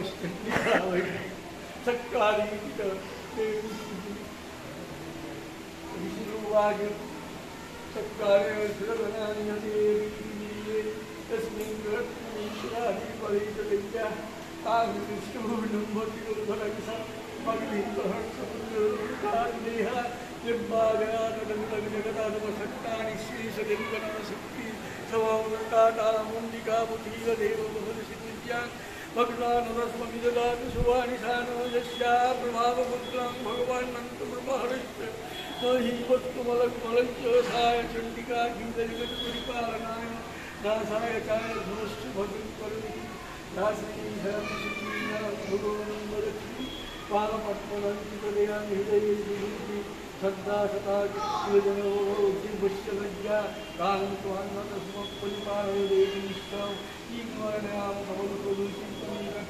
भगवान सुवानिशानो यस्या प्रभावपुत्रं भगवान्नन्तब्रह्महरिश्च हि वस्तुमलकमलज्योसाय चण्डिका गीतजगत्परिपालनाय दासाय चाय धनुश्च भगवत्परमिति दासीधर्मसिद्धिना भगवानं वदति पालपद्मलङ्कितदयामि हृदये विभूति श्रद्धा सता किलजनो दिव्यश्चलज्ञा कालं त्वान्नतस्मत्परिपालय देवी निष्ठां ईश्वरनाम कमलप्रदूषितं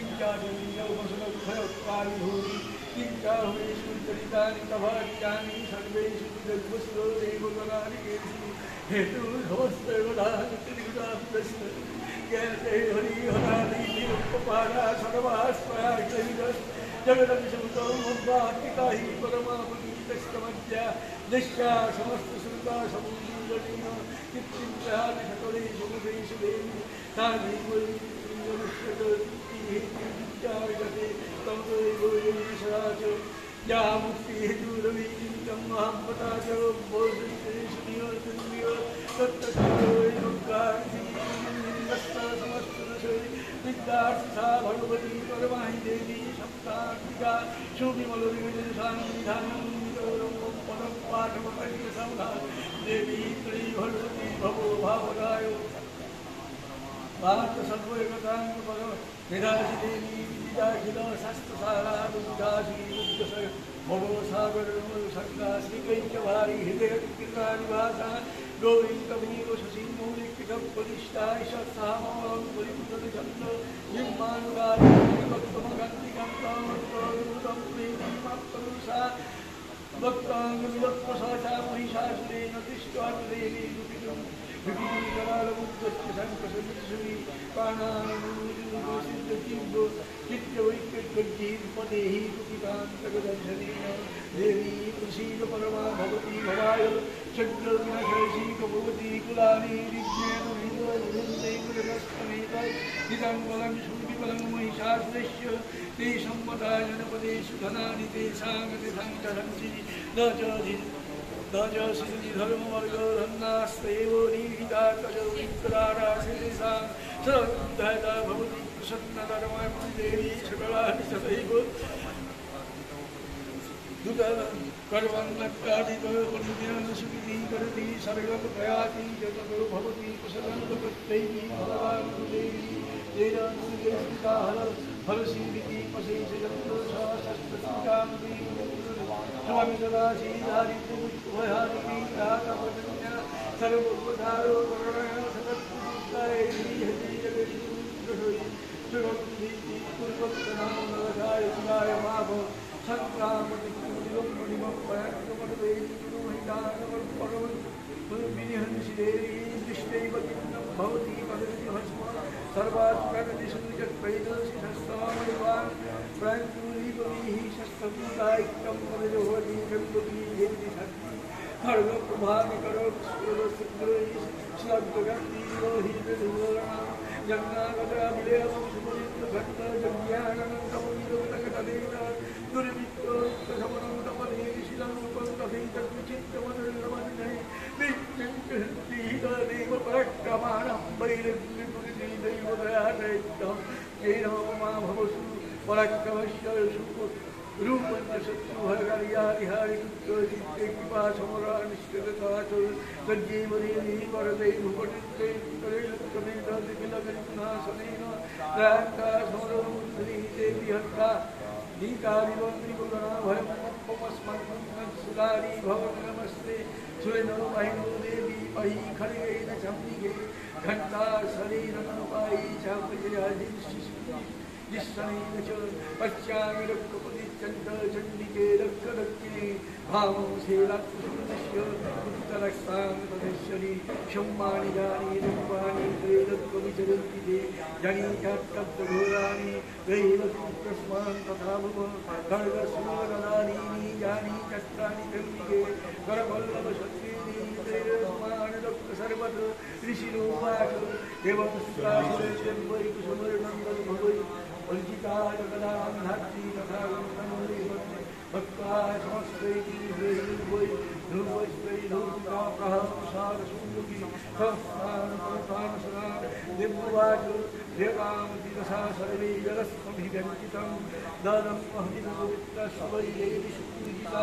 किञ्चाचन्द्रवसनभयकारिभूरि किञ्चाहुरेषुचरितानि तवाक्यानि सर्वेषु जग्मसुरो देवगणानि केषु हेतुर्भवस्तेवदानित्रिगुणाभिदस्य जयते हरिहरादिनिरुपपारा सर्वास्मया क्लैरस् जगदभिषमुतो मुद्वात्मिका हि परमापगीतस्तमद्या निश्चा समस्तश्रुता समूलीवलीना किच्चिन्त्यादि सकलेषु मुखेषु देवी तानि वैश्वरुष्यते तं वैभोजनीशरा च या मुक्तिहेतुरवीचिन्तं महापता च बोधिश्रेषु निवर्तन्य तत्तत्त्वयोगार्थिस्तमस्तनशरी विद्यार्थिता भगवती परमाहि देवी सप्तात्मिका शुभिमलविजयसान्निधानं पदं पाठमकल्पसंधा देवी त्री भगवती भवो भावराय भारत सर्वैकतां परम निराशि देवी विद्याखिल शास्त्रसारा दुर्गासी दुर्गस भवो सागर सर्गा श्रीकैकवारी हृदयकृतानिवासा गौरीकवीर शशिमौलिकृतपदिष्टाय सत्सामं परिपुतचन्द्र निर्माणुगारी भक्तमगन्तिकान्तामत्तरुदं प्रेमीमाप्तरुषा भक्ताङ्गविलक्वसाचा महिषासुरेण दृष्ट्वा देवी दुःखितं विभिन्नकरालमुद्गस्य शङ्कसमिश्री प्राणानुसिद्धचिन्तो चित्तवैकट्गज्जीर्पदेहि कुपिकान्तकदर्शनेन देवी प्रसीद परमा भवती भवाय षड्विनाशैषीक भवती कुलानि विज्ञेन हृदयवृन्दैकुलस्तमेत हितं बलं शूलिबलं महिषासुरस्य ते सम्मता जनपदेषु धनानि तेषां गतिसङ्करन्ति न च सिद्धिधर्मवर्गधन्नास्तेव निहिता तज विक्राराशेषां सर्वोद्धता भवति प्रसन्नधर्माय देवी सकलानि सदैव कर्वन्नकादितोपनिधिनं सुखीकरति सर्वं प्रयाति यततो भवति कुशलं प्रत्ययी भगवान् देवी तेन स्थिताः फलसीदिति पशेषजन्तोषाशस्त्रटीकां स्वामी सदाशी दारिद्र्यमुक्तभयादिति प्रातपजन्य सर्वोपधारो करुणया सतत्पुरुषाय हरि जगद्गुरुः सुरक्षिति कुर्वत्तनाम नरकाय सुराय माभ संक्रामतिकुलिवं मणिमं पराक्रमदेवी गुरुमहितानमर्पणं गुरुविनिहंसि देवी दृष्टैव किन्नं भवति पदति भस्म सर्वात्मकदिषु जगत्रैदशि शस्त्रामणिवान् प्राञ्चुलीपतिः शस्त्रभूतायिक्तं पदजोहति जगद्गुरुः हेति शक्ति खड्गप्रभाविकरोत्स्फुरशुद्रैः श्लब्धगन्धीरोहितधूरणा जगन्नागताभिलेवं सुपरित्रघट्टजज्ञाननन्दमुनिलोकतकटलेन दुर्विप्रोक्तशमनं तपदेवी शिलारूपं तथैतद्विचित्रमनुर्नमन्यै नित्यं पराक्रमाणं वैरग्निपुरिदैवदयादैत्यं येन मा भवसु पराक्रमस्य रूपञ्च शत्रुभयकार्यादिहारिकृत्य कृपा समरानिष्ठता च तज्जीवनेनि वरदै भुपटित्ते करेलकमेतदिकिलगन्नासनेन प्रान्ता समरमुद्री देवी हर्ता नीतादिवन्द्रिगुणा भयमपमस्मन्नत्सुदारी भवति नमस्ते सुरेनो महिनो देवी पहि खड्गेन चम्बिके घण्टा शरीरमनुपायी चापजयादिशिष्टि जिष्णेन च पश्चामि रक्तपतिचण्ड चण्डिके रक्तदक्षिणे भावं शेलात्मसुरस्य उत्तरस्तां तदेश्वरी शम्मानि जानी रूपाणि प्रेरत्वविचरन्ति ते जनी चात्तघोराणि वैवस्मान् तथा भव खड्गस्मरदानीनि जानी चक्राणि चण्डिके करवल्लभशक्तीनि प्रेरस्मान् सर्वत्र ऋषिरूपाच एवं सुरासुरेश्वरी वै कुसुमर्नन्दन भवै वञ्चिताय कदां धात्री तथा गन्तनोरेवन्ति भक्ताय समस्तैति वै ध्रुवस्त्रै ध्रुविका प्रहंसारसूमुखी संस्थानपर्वतानसरा देववाच देवामति तथा सर्वे जलस्मभिव्यञ्चितं दलं महदिनोक्तस्वै देवी सुपूजिता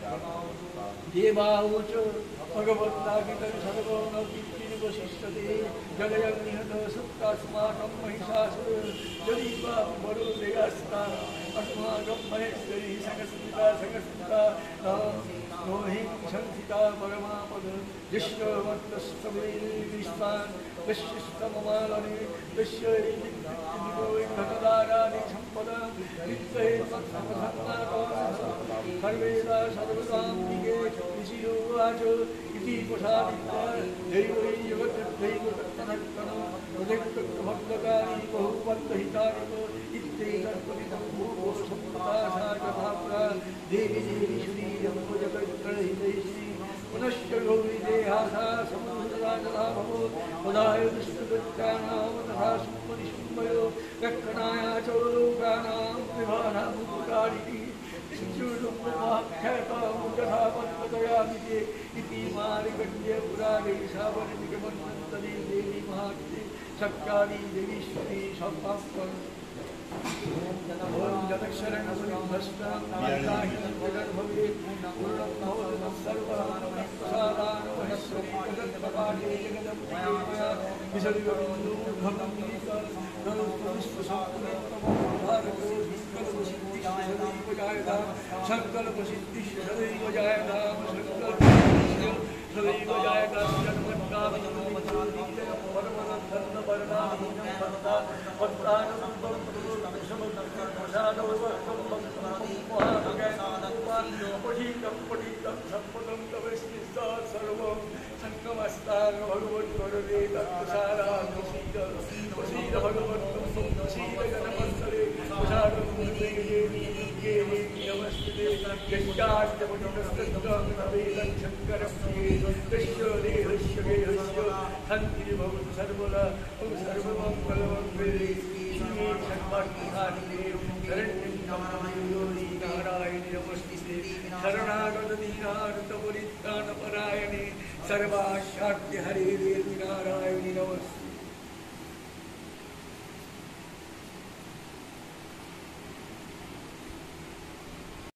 देवावोच भगवत्ताकितं सर्वमपित्तिर्वशिष्यते जलयज्ञः सुप्तास्माकं महिषासुर जलीवा वरो देयास्ता अस्माकं महेश्वरी संस्कृता नो हि संस्थिता परमापद यश्वत्तस्तवेर्विस्तान् यश्चिष्टममालने यस्य घटदाराणि सम्पदा वित्तये तत्समसन्नाथः सर्वेदा सर्वदाम्बिके ऋषिरोवाच इति प्रसादित्वा दैवै जगद्दैवतत्तनत्तनो प्रजक्तभक्तकारि बहुपन्तहितानि इत्येतत्परितं भूपोष्ठम्पता सा कथाप्रा देवी देवी श्रीयं जगत्कर्हितैश्री पुनश्च गौरीदेहासा समुद्रा तथा भवो पदाय दुष्टकृत्यानां तथा सुमनिशुम्भयो रक्षणाय च लोकानां विभानामुपकारिणी इत्युक्तमाख्यातां यथा पद्मतयामिते इति मारिकण्ड्य पुराणे सावर्णिकमन्वन्तरे देवी महात्मे शक्यानि देवीश्वरी सप्तास्त्वं ओम जगत्शरणमुनिभस्तां नारायणं जगद्भवे पूर्णं भवतु सर्वप्रसादानमहेश्वरी जगत्प्रकाशे जगदम्बिके विसर्गबिन्दुर्भवं गीता संकल्पसिद्धिः सदैव जायता सदैव जायता सर्वदा सर्वमंगलमंगले शिवे सर्वार्थसाधिके शरण्यं नारायणे नमस्ते शरणागत दीनार्थ परित्राणपरायणे सर्वाशार्थ हरे